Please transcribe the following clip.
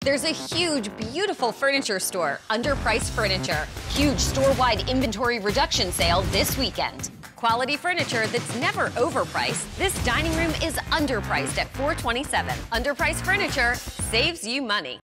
There's a huge, beautiful furniture store, Underpriced Furniture. Huge store-wide inventory reduction sale this weekend. Quality furniture that's never overpriced. This dining room is underpriced at $427. Underpriced Furniture saves you money.